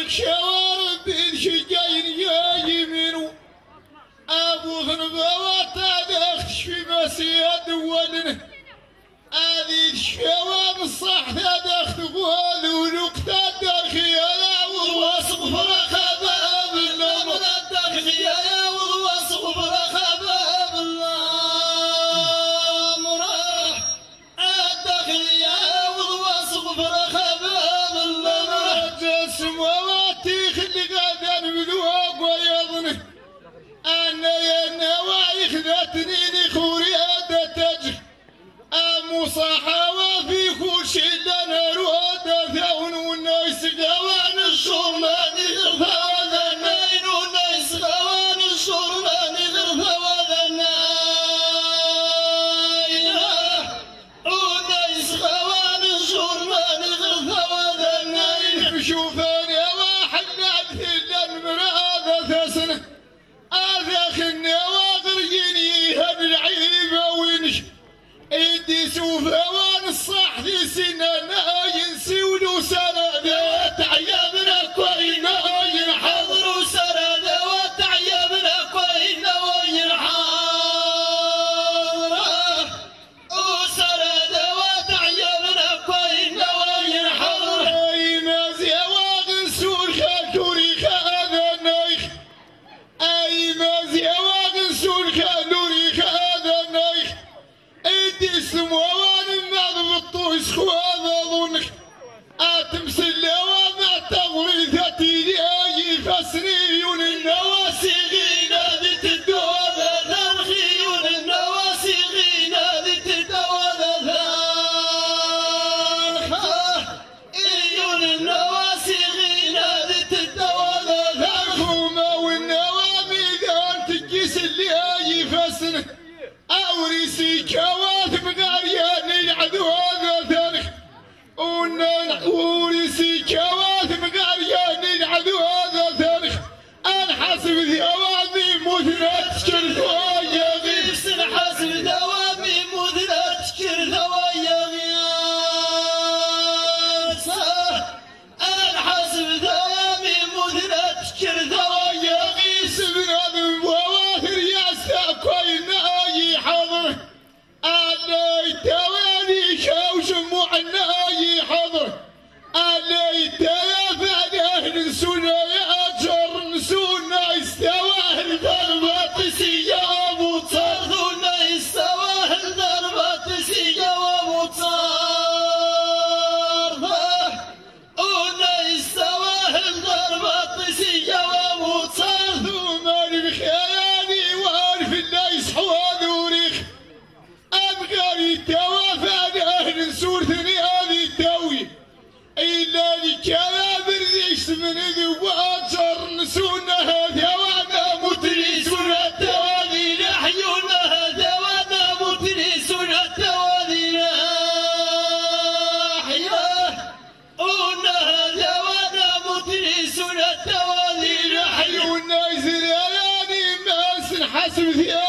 شوارب الشجاين يا يمينو أبو ذنبوات أدخش في مسياد ولن هذه الشواب الصح تدخل غوال ولقت الدخيلة والوصف فرخبة بالله من الدخيلة والوصف فرخبة بالله مراح الدخيلة والوصف فرخبة بالله مراح جسم وواتي خلي غدا بذوق ويظنه أنا يا نوايخ ذاتني لخوري هذا تجر مصاحبة في كل شيء لنا رواد ثون والناس غوان الشرمان غرفة وذنين والناس غوان الشرمان غرفة وذنين والناس غوان الشرمان غرفة وذنين بشوفاني واحد نعدل المرأة ثسنة أذاخ النواغر ينيها بالعيبة وينش إيدي سوفوان الصح في سنانا ينسي ولو سنة ذات عيابنا كوينا ينحضر وسنة ذات عيابنا كوينا وينحضر وسنة ذات عيابنا كوينا وينحضر أي مازي واغن سور خالوري خاذا نايخ أي مازي واغن سور خالوري خاذا نايخ إيدي سموان المغض يسخوان ظنك أتمثل وما تغري ذاتي لأي فسريون النواسيغين ذي تدوى ذنخيون النواسيغين ذي تدوى ذنخيون النواسيغين ذي تدوى ذنخوما والنوامي ذان تجيس لأي فسرك أوريسي كواثب غاريان العدو هذا ذلك أوريسي كواثب غاريان العدو هذا ذلك أنحسب ذوامي مثنى تشكر ثوايا غيس أنحسب ذوامي مثنى تشكر ثوايا غيس أنحسب ذوامي مثنى تشكر ثوايا غيس بنادم وواثر ياسا كوينا حضر علي توالي شوش معنا حضر علي توالي أهل سنة أجر سنة استواهل ضربات سياب وتصرثنا استواهل ضربات سياب وتصرثه ونا استواهل ضربات سياب وتصرثه مال بخيالي وعارف الله يصحوه توافى أهل سورتني هذه التوي إلا لكلابر ذيش من ذوات شر نسونا هذا وانا متريسون التوالي نحيونا هذا وانا متريسون التوالي نحيونا هذا وانا متريسون التوالي نحيونا زرياني ما سنحسب